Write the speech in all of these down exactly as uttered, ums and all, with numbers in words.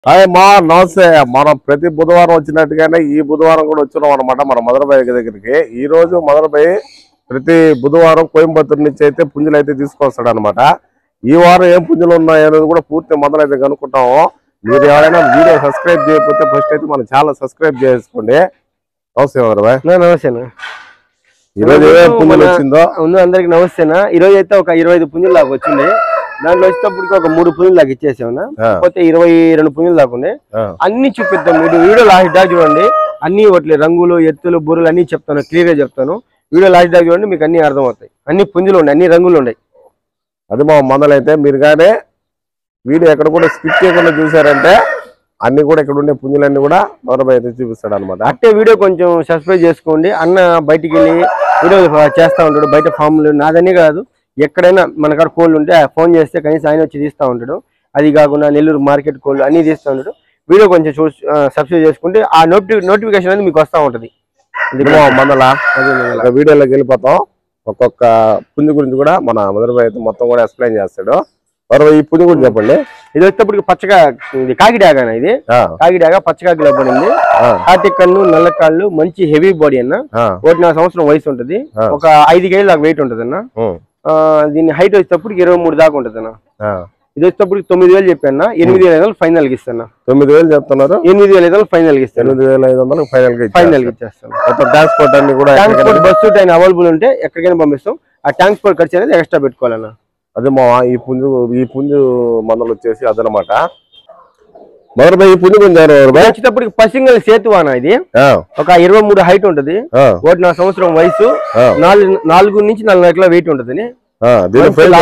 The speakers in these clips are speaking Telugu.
హాయ్ మా నమస్తే. మనం ప్రతి బుధవారం వచ్చినట్టుగానే ఈ బుధవారం కూడా వచ్చినాం అనమాట మన మదనబాయి దగ్గరికి. ఈ రోజు మదనబాయి ప్రతి బుధవారం కోయంబత్తూరు నుంచి అయితే పుంజులు అయితే తీసుకొస్తాడు అనమాట. ఈ వారం ఏం పుంజులు ఉన్నాయి అనేది కూడా పూర్తి మొదలు అయితే కనుక్కుంటాము. మీరు ఎవరైనా వీడియో సబ్స్క్రైబ్ చేయకపోతే ఫస్ట్ అయితే మన ఛానల్ సబ్స్క్రైబ్ చేసుకోండి. నమస్తే మదనబాయి. నమస్తేనా. ఈ రోజు ఏ పుంజులు వచ్చిందో అందరికి నమస్తేనా. ఈ రోజు అయితే ఒక ఇరవై ఐదు పుంజులు దాకా వచ్చింది. దాంట్లో వచ్చేటప్పటికి ఒక మూడు పుంజులు దాకా ఇచ్చేసామన్నా. పోతే ఇరవై రెండు పుంజులు దాకా ఉన్నాయి. అన్ని చూపిస్తాం. మీరు వీడియో లాస్ట్ దాకా చూడండి. అన్ని ఒకటి రంగులు ఎత్తులు బుర్రలు అన్ని చెప్తాను, క్లియర్ గా చెప్తాను. వీడియో లాస్ట్ దాకా చూడండి, మీకు అన్ని అర్థమవుతాయి. అన్ని పుంజులు ఉన్నాయి, అన్ని రంగులు ఉన్నాయి. అది మా మొదలైతే మీరు కానీ వీడియో ఎక్కడ కూడా స్కిప్ చేయకుండా చూసారంటే అన్ని కూడా ఇక్కడ ఉండే పుంజులన్నీ కూడా మదనబాయి అయితే చూపిస్తాడు అనమాట. అట్టే వీడియో కొంచెం సబ్స్క్రైబ్ చేసుకోండి. అన్న బయటికి వెళ్ళి వీడియో చేస్తూ ఉంటాడు. బయట ఫామ్లు నాదనే కాదు, ఎక్కడైనా మన కాడ కోళ్ళు ఉంటే ఫోన్ చేస్తే కనీసం ఆయన వచ్చి తీస్తూ ఉంటాడు. అది కాకుండా నెల్లూరు మార్కెట్ కోళ్ళు అన్ని తీస్తూ ఉంటాడు. వీడియో కొంచెం చూ సబ్స్క్రైబ్ చేసుకుంటే ఆ నోటి నోటిఫికేషన్ అనేది మీకు వస్తూ ఉంటుంది. మందల వీడియోలోకి వెళ్ళిపోతాం. ఒక్కొక్క పుంజు గురించి కూడా మన మదనబాయి అయితే మొత్తం కూడా ఎక్స్ప్లెయిన్ చేస్తాడు. మరో ఈ పుంజు గురించి చెప్పండి. ఇది వచ్చేటప్పటికి పచ్చగా ఇది కాకిడాగా, ఇది కాకిడాగా పచ్చకాకిలో పడింది. కాటి కన్ను నల్ల కాళ్ళు, మంచి హెవీ బాడీ అన్న. ఒకటిన్నర సంవత్సరం వయసు ఉంటది. ఒక ఐదు కేజీ దాకా వెయిట్ ఉంటది అన్న. దీని హైట్ వచ్చేటప్పటికి ఇరవై మూడు దాకా ఉంటది అన్న. ఇది వచ్చేటప్పటికి తొమ్మిది వేలు చెప్పాను. ఎనిమిది వేల ఐదు వందలు ఫైనల్ కి ఇస్తాను. తొమ్మిది వేలు చెప్తున్నారు. ఎనిమిది వేల ఐదు వందలు ఫైనల్ కి ఇస్తాను. ఎనిమిది వేల ఐదు వందలు ఫైనల్ కి ఫైనల్ కి ఇచ్చేస్తాను. ట్రాన్స్పోర్ట్ అన్ని కూడా ట్రాన్స్పోర్ట్ బస్సు ట్రైన్ అవైలబుల్ ఉంటే ఎక్కడికైనా పంపిస్తాం. ఆ ట్రాన్స్పోర్ట్ ఖర్చు అనేది ఎక్స్ట్రా పెట్టుకోవాలన్న. అదే మా ఈ పుంజు ఈ పుంజు మందలు వచ్చేసి అదనమాట. మదనబాయి ఈ పుంజు గురించి వచ్చేటప్పటికి పసింగల్ సేతువాన. ఇది ఒక ఇరవై మూడు హైట్ ఉంటది. ఒకటిన్నర సంవత్సరం వయసు, నాలుగు నాలుగు నుంచి నాలుగున్నర కిలో వెయిట్ ఉంటది. ప్రైజ్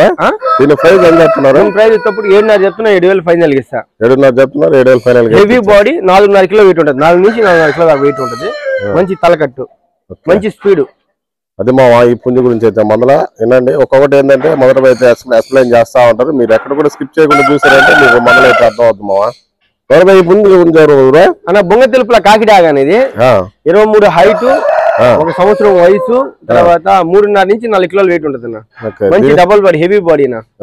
వచ్చేటప్పుడు ఏడున్నర చెప్తున్నా ఏడు వేలు ఫైనల్ ఇస్తా. ఏడున్నర చెప్తున్నారు ఏడు వేలు ఫైనల్. హెవీ బాడీ, నాలుగున్నర కిలో వెయిట్ ఉంటది. నాలుగు నుంచి నాలుగున్నర కిలో దాకా వెయిట్ ఉంటది. మంచి తలకట్టు, మంచి స్పీడ్. అది మా ఈ పుంజు గురించి అయితే మొదల వినండి. ఒక్కొక్కటి ఏంటంటే మదనబాయి అయితే ఎక్స్ప్లెయిన్ చేస్తా ఉంటారు. మీరు ఎక్కడ కూడా స్కిప్ చేయకుండా చూసారంటే మీకు మొదలైతే అర్థం అవుతుంది. మావా మదనబాయి ఈ పుంజు గురించి అన్న బొంగ తెలుపుల కాకిడాగా అనేది ఇరవై మూడు హైట్, ఒక సంవత్సరం వయసు, తర్వాత మూడున్నర నుంచి నాలుగు కిలోలు వెయిట్ ఉంటుంది. మంచి డబుల్ బాడీ, హెవీ బాడీ.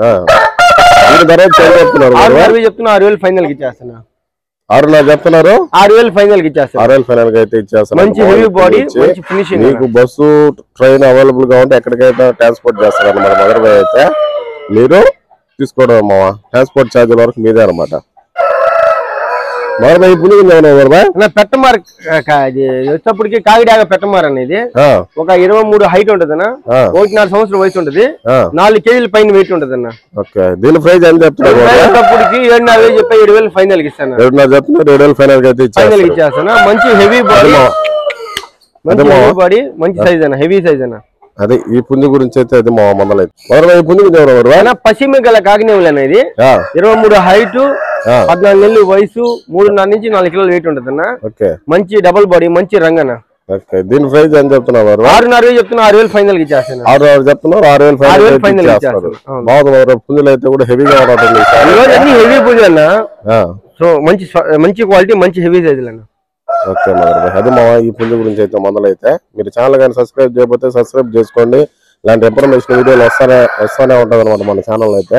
చెప్తున్నా ఆరు వేలు ఫైనల్ కి ఇచ్చేస్తున్నా. ఆరున్నర చెప్తున్నారు. ఆరు వేలు ఫైనల్ కి ఇచ్చేస్తారు. ఆరు వేలు ఫైనల్ కి అయితే ఇచ్చేస్తారు. మంచి హెవీ బాడీ, మంచి ఫినిషింగ్. మీకు బస్సు ట్రైన్ అవైలబుల్ గా ఉంటే ఎక్కడికైతే ట్రాన్స్పోర్ట్ చేస్తారు అనమాట. మదనబాయి అయితే మీరు తీసుకోవడం మావా ట్రాన్స్పోర్ట్ ఛార్జీల వరకు మీదే అనమాట. మదనబాయి పుంజు పెట్టమార్ వచ్చేటప్పటికి కాకిడాగా పెట్టమార్ అనేది ఒక ఇరవై మూడు హైట్ ఉంటదన్న. ఒకటిన్నర సంవత్సరం వయసు ఉంటది. నాలుగు కేజీల పైన వెయిట్ ఉంటదన్న. దీని ప్రైజ్ ఎంత చెప్తున్నారు? ఏడున్నర వేలు చెప్పి ఏడు వేలు ఫైనల్ కి ఇస్తాను. ఏడున్నర చెప్తున్నారు ఏడు వేలు ఫైనల్ కి ఫైనల్ ఇచ్చేస్తాను. మంచి హెవీ బాడీ, మంచి హెవీ బాడీ, మంచి సైజ్ అన్న, హెవీ సైజ్ అన్న. అదే ఈ పుంజు గురించి అయితే అది మా మొదలైతే మదనబాయి పుంజు గురించి పశ్చిమ గల కాకినేవులు అనేది ఇరవై మూడు హైట్, పద్నాలుగు నెలలు వయసు, మూడున్నర నుంచి నాలుగు కిలోలు వెయిట్ ఉంటుంది అన్న. మంచి డబుల్ బాడీ, మంచి రంగన. దీని ప్రైజ్ ఎంత చెప్తున్నారు? ఆరున్నర వేలు చెప్తున్నా. ఆరు వేలు ఫైనల్ కి ఇచ్చేస్తాను. ఆరు ఆరు చెప్తున్నారు. ఆరు వేలు ఫైనల్ ఇచ్చేస్తారు. బాగుంది. పుంజులు అయితే కూడా హెవీగా ఉంటుంది. అన్ని హెవీ పుంజులు అన్న. సో మంచి మంచి క్వాలిటీ, మంచి హెవీ సైజులు అన్న. ఓకే మదనబాయి అది మా ఈ పుంజు గురించి అయితే మొదలైతే మీరు ఛానల్ కానీ సబ్స్క్రైబ్ చేయకపోతే సబ్స్క్రైబ్ చేసుకోండి. ఇలాంటి ఇన్ఫర్మేషన్ వీడియోలు వస్తానే వస్తానే ఉంటది అనమాట మన ఛానల్ అయితే.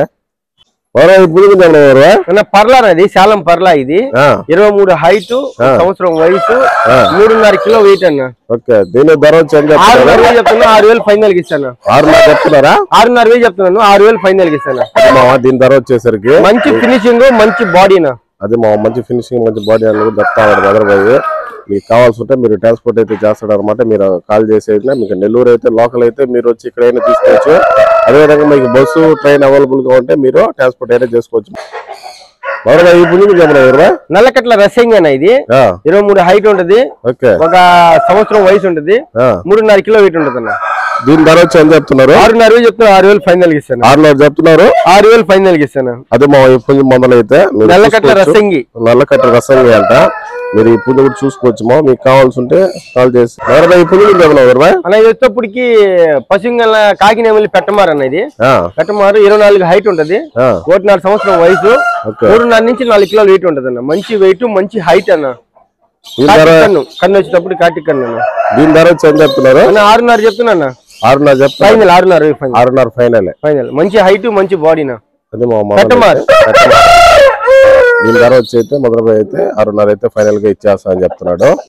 పర్లా అనేది శాలం పర్లా. ఇది ఇరవై మూడు హైట్, సంవత్సరం వయసు, మూడున్నర కిలో వెయిట్ అన్న. ఓకే దీని ధర వచ్చి ఆరున్నర వేలు చెప్తున్నా. ఆరు వేలు ఫైనల్ కి ఇస్తాను. ఆరున్నర చెప్తున్నారా? ఆరున్నర వేలు చెప్తున్నాను. ఆరు వేలు ఫైనల్ కి ఇస్తాను. దీని ధర వచ్చేసరికి మంచి ఫినిషింగ్, మంచి బాడీనా. అది మా మంచి ఫినిషింగ్, మంచి బాడీ అనేది చెప్తా మదనబాయి. మీకు కావాల్సి ఉంటే మీరు ట్రాన్స్పోర్ట్ అయితే చేస్తాడు అనమాట. మీరు కాల్ చేసేది మీకు నెల్లూరు అయితే లోకల్ అయితే మీరు వచ్చి ఇక్కడైనా తీసుకోవచ్చు. అదేవిధంగా మీకు బస్సు ట్రైన్ అవైలబుల్ గా ఉంటే మీరు ట్రాన్స్పోర్ట్ అయితే చేసుకోవచ్చు. మదనబాయి ఈ పుంజు చెప్పండి. నల్లకట్ల రసంగా ఇది ఇరవై మూడు హైట్ ఉంటది. ఒక సంవత్సరం వయసు ఉంటది. మూడున్నర కిలో వెయిట్ ఉంటది అన్న. దీని ధర వచ్చి ఎంత చెప్తున్నారు? ఆరున్నర వేలు చెప్తున్నారు. ఆరు వేలు ఫైనల్ కి ఇస్తాను. ఆరున్నర చెప్తున్నారు. ఆరు వేలు ఫైనల్ కి ఇస్తాను. అదే మా ఈ పుంజు మొదలైతే నల్లకట్ల రసంగి. నల్లకట్ల రసంగి అంట. మీరు ఈ పుంజు కూడా చూసుకోవచ్చు. మీకు కావాల్సి ఉంటే కాల్ చేసి మదనబాయి ఈ పుంజు అన్న. ఇది వచ్చేటప్పటికి పశువుల కాకినేమల్లి పెట్టమారు అన్న. ఇది పెట్టమారు ఇరవై నాలుగు హైట్ ఉంటది. ఒకటిన్నర సంవత్సరం వయసు, మూడున్నర నుంచి నాలుగు కిలోలు వెయిట్ ఉంటది అన్న. మంచి వెయిట్, మంచి హైట్ అన్న. కన్ను వచ్చేటప్పుడు కాటి కన్ను. దీని ధర వచ్చి ఎంత చెప్తున్నారు? ఆరున్నర చెప్తున్నా. ఆరున్నర చెప్తా. ఫైనల్ ఆరున్నర ఆరున్నర ఫైనల్. ఫైనల్ మంచి హైట్, మంచి బాడీనా. అది మా దీని ధర వచ్చి అయితే మదనపల్లి అయితే ఆరున్నర అయితే ఫైనల్ గా ఇచ్చేస్తా అని చెప్తున్నాడు.